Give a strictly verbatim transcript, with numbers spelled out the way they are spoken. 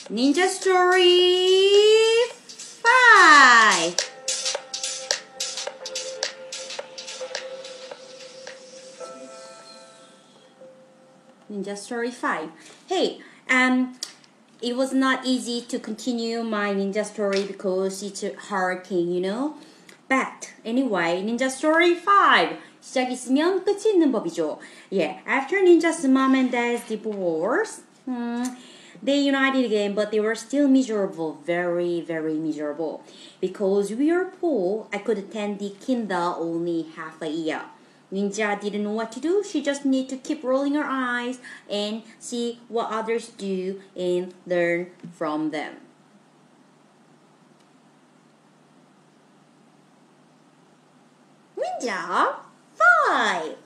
Ninja Story five. Ninja Story five. Hey, um, it was not easy to continue my Ninja Story because it's a hurricane, you know? But anyway, Ninja Story five. 시작 있으면 끝이 있는 법이죠. Yeah, after Ninja's mom and dad's divorce, hmm, they united again, but they were still miserable, very, very miserable. Because we were poor, I could attend the kinder only half a year. Ninja didn't know what to do. She just needed to keep rolling her eyes and see what others do and learn from them. Ninja five.